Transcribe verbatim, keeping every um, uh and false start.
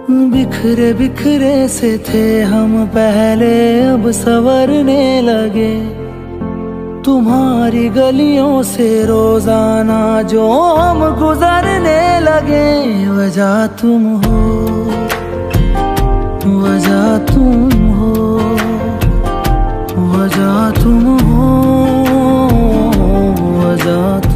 बिखरे बिखरे से थे हम पहले, अब संवरने लगे। तुम्हारी गलियों से रोजाना जो हम गुजरने लगे। वजह तुम हो, वजह तुम हो, वजह तुम हो, वजह